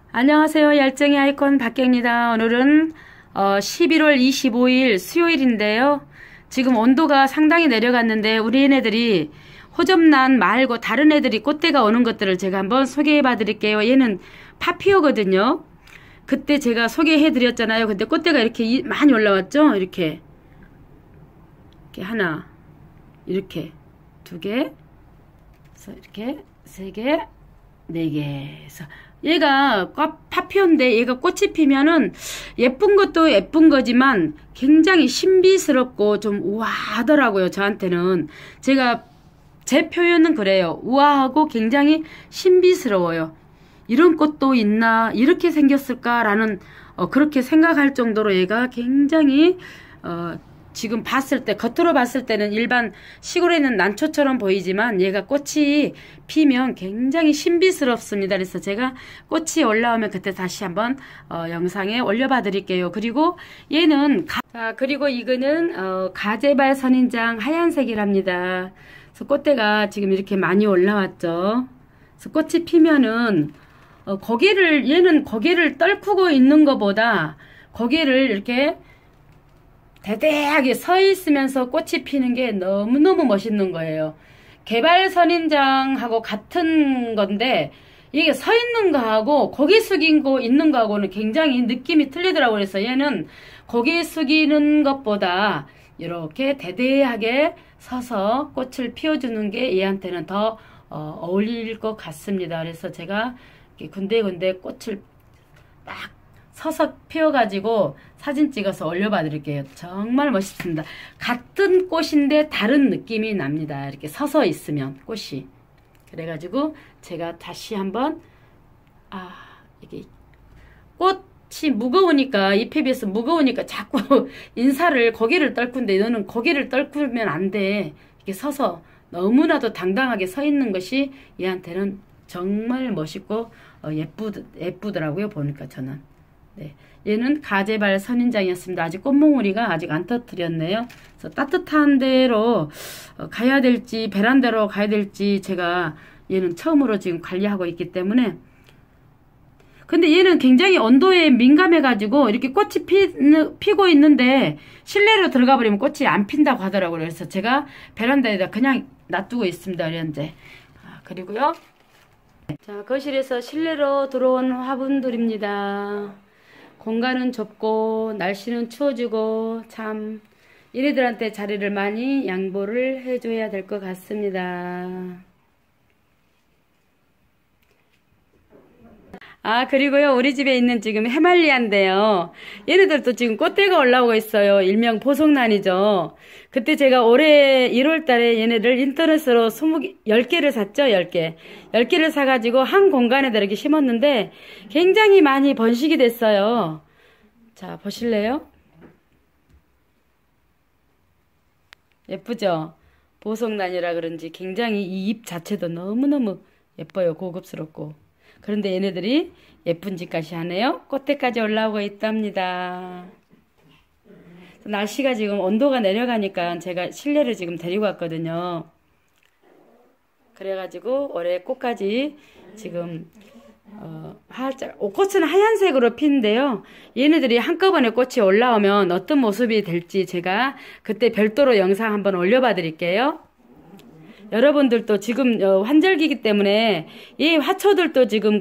안녕하세요. 열정의 아이콘 박경입니다. 오늘은 11월 25일 수요일인데요. 지금 온도가 상당히 내려갔는데 우리 얘네들이 호접란 말고 다른 애들이 꽃대가 오는 것들을 제가 한번 소개해 봐 드릴게요. 얘는 파피오거든요. 그때 제가 소개해 드렸잖아요. 근데 꽃대가 이렇게 많이 올라왔죠. 이렇게 하나, 이렇게 두 개, 이렇게 세 개, 네 개. 얘가 파피오인데 얘가 꽃이 피면은 예쁜 것도 예쁜 거지만 굉장히 신비스럽고 좀 우아하더라고요. 저한테는. 제 표현은 그래요. 우아하고 굉장히 신비스러워요. 이런 꽃도 있나, 이렇게 생겼을까라는 그렇게 생각할 정도로 얘가 굉장히 지금 봤을 때, 겉으로 봤을 때는 일반 시골에 있는 난초처럼 보이지만 얘가 꽃이 피면 굉장히 신비스럽습니다. 그래서 제가 꽃이 올라오면 그때 다시 한번 영상에 올려봐 드릴게요. 그리고 얘는 그리고 이거는 가재발 선인장 하얀색이랍니다. 그래서 꽃대가 지금 이렇게 많이 올라왔죠. 그래서 꽃이 피면은 얘는 고개를 떨구고 있는 것보다 고개를 이렇게 대대하게 서 있으면서 꽃이 피는 게 너무너무 멋있는 거예요. 개발 선인장하고 같은 건데 이게 서 있는 거하고 고개 숙이고 있는 거하고는 굉장히 느낌이 틀리더라고요. 그래서 얘는 고개 숙이는 것보다 이렇게 대대하게 서서 꽃을 피워주는 게 얘한테는 더 어울릴 것 같습니다. 그래서 제가 군데군데 꽃을 막 서서 피워가지고 사진 찍어서 올려봐 드릴게요. 정말 멋있습니다. 같은 꽃인데 다른 느낌이 납니다. 이렇게 서서 있으면 꽃이. 그래가지고 제가 다시 한번 이게 꽃이 무거우니까 잎에 비해서 무거우니까 자꾸 고개를 떨군데 너는 고개를 떨구면 안 돼. 이렇게 서서 너무나도 당당하게 서 있는 것이 얘한테는 정말 멋있고 예쁘더라고요. 보니까 저는. 네, 얘는 가재발 선인장이었습니다. 아직 꽃몽우리가 아직 안 터뜨렸네요. 그래서 따뜻한 데로 가야 될지 베란다로 가야 될지 제가 얘는 처음으로 지금 관리하고 있기 때문에. 근데 얘는 굉장히 온도에 민감해 가지고 이렇게 꽃이 피고 있는데 실내로 들어가 버리면 꽃이 안 핀다고 하더라고요. 그래서 제가 베란다에다 그냥 놔두고 있습니다. 현재. 그리고요, 자, 거실에서 실내로 들어온 화분들입니다. 공간은 좁고 날씨는 추워지고 참 얘네들한테 자리를 많이 양보를 해줘야 될 것 같습니다. 그리고요, 우리 집에 있는 지금 해말리아인데요. 얘네들도 지금 꽃대가 올라오고 있어요. 일명 보석란이죠. 그때 제가 올해 1월 달에 얘네들 인터넷으로 10개를 샀죠. 10개. 10개를 사가지고 한 공간에다 이렇게 심었는데 굉장히 많이 번식이 됐어요. 자, 보실래요? 예쁘죠? 보석란이라 그런지 굉장히 이 잎 자체도 너무너무 예뻐요. 고급스럽고. 그런데 얘네들이 예쁜 짓까지 하네요. 꽃대까지 올라오고 있답니다. 날씨가 지금 온도가 내려가니까 제가 실내를 지금 데리고 왔거든요. 그래가지고 올해 꽃까지 지금 꽃은 하얀색으로 피는데요. 얘네들이 한꺼번에 꽃이 올라오면 어떤 모습이 될지 제가 그때 별도로 영상 한번 올려봐 드릴게요. 여러분들도 지금 환절기이기 때문에 이 화초들도 지금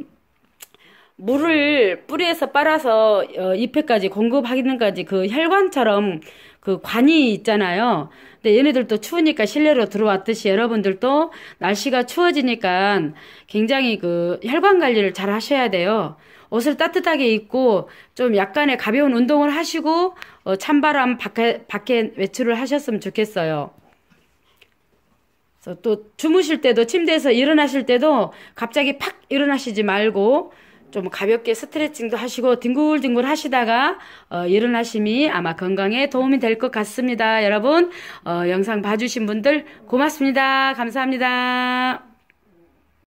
물을 뿌리에서 빨아서 잎에까지 공급하기는까지 혈관처럼 관이 있잖아요. 근데 얘네들도 추우니까 실내로 들어왔듯이 여러분들도 날씨가 추워지니까 굉장히 혈관 관리를 잘 하셔야 돼요. 옷을 따뜻하게 입고 좀 약간의 가벼운 운동을 하시고 찬바람 밖에 외출을 하셨으면 좋겠어요. 그래서 또 주무실 때도 침대에서 일어나실 때도 갑자기 팍 일어나시지 말고 좀 가볍게 스트레칭도 하시고 뒹굴뒹굴 하시다가 일어나심이 아마 건강에 도움이 될 것 같습니다. 여러분 영상 봐주신 분들 고맙습니다. 감사합니다.